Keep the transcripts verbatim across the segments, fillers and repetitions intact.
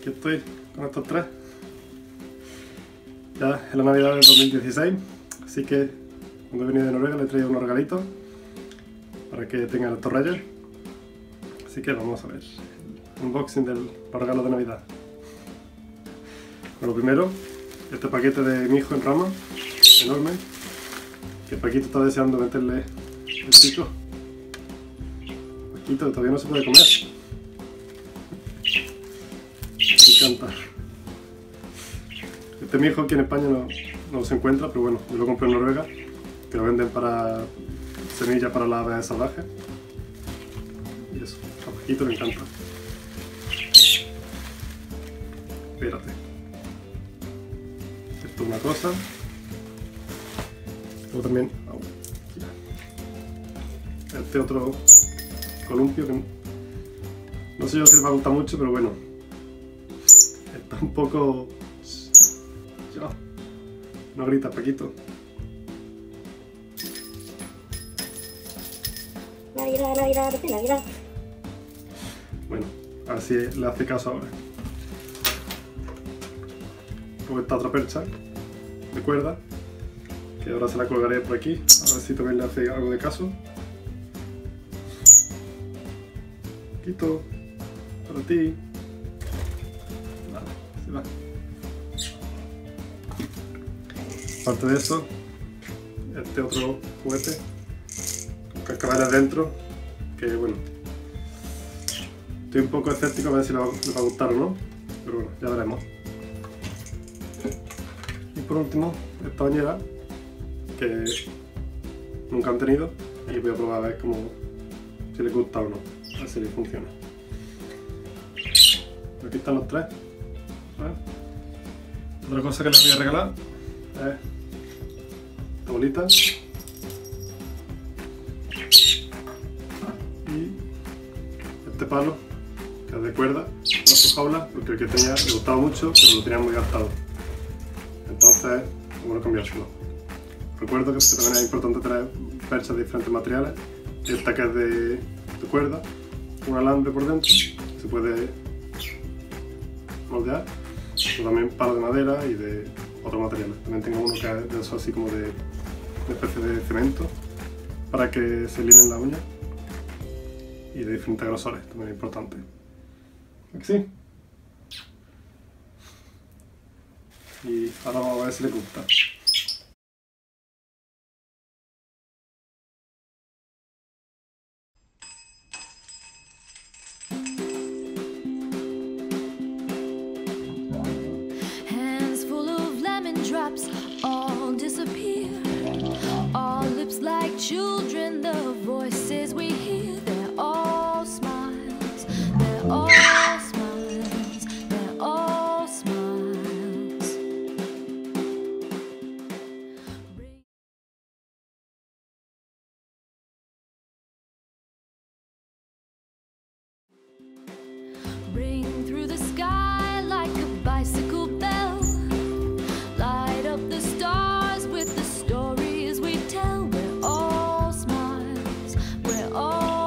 aquí estoy con estos tres. Ya es la Navidad del dos mil dieciséis, así que cuando he venido de Noruega le he traído unos regalitos para que tengan estos reyes. Así que vamos a ver el unboxing de los regalos de Navidad. Bueno, primero, este paquete de mi hijo en rama, enorme, que Paquito está deseando meterle el pico. Paquito, todavía no se puede comer. Me encanta. Este mi hijo aquí en España no, no se encuentra, pero bueno, yo lo compré en Noruega, que lo venden para semillas para las aves salvajes. Y eso, a Paquito le encanta. Espérate. Esto es una cosa. Luego también, oh, este otro columpio que no sé yo si les va a gustar mucho, pero bueno, está un poco... No grita, Paquito. Navidad, Navidad, Navidad. Bueno, a ver si le hace caso ahora. Luego esta otra percha de cuerda, que ahora se la colgaré por aquí, a ver si también le hace algo de caso. Paquito, para ti. Vale, se va. Aparte de eso, este otro juguete con cascabeles dentro, que bueno, estoy un poco escéptico a ver si le va, le va a gustar o no, pero bueno, ya veremos. Y por último, esta bañera, que nunca han tenido, y voy a probar a ver cómo, si les gusta o no, a ver si les funciona. Aquí están los tres. ¿Vale? Otra cosa que les voy a regalar es esta bolita y este palo que es de cuerda para su jaula, porque el que tenía le gustaba mucho pero lo tenía muy gastado, entonces es bueno cambiárselo. Recuerdo que también es importante traer perchas de diferentes materiales. Esta que es de, de cuerda, un alambre por dentro, se puede moldear, pero también palo de madera y de otros materiales. También tengo uno que es de eso, así como de una especie de cemento para que se limen las uñas, y de diferentes grosores, también es importante. ¿A que sí? Y ahora vamos a ver si les gusta. Drops all disappear, all lips like children, the voices we hear, they're all smiles, they're all smiles, they're all smiles. Ring through the sky like a bicycle bell, the stars with the stories we tell. We're all smiles, we're all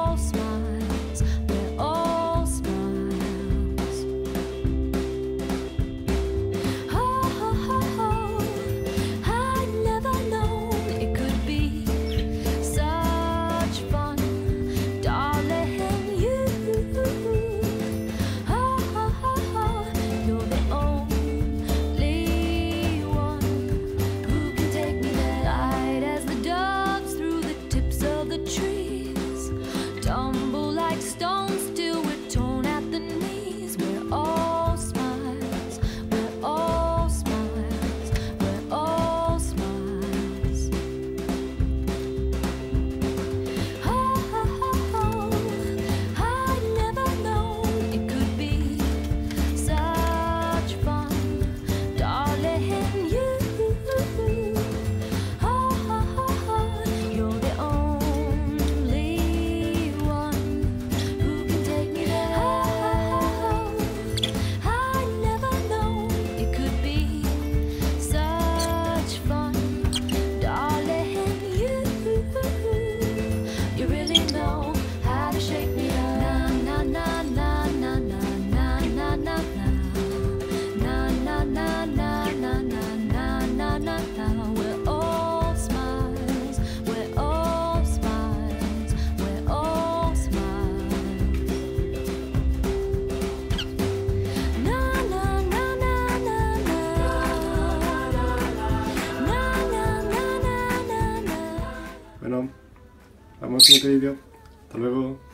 vemos en el siguiente vídeo. Hasta luego.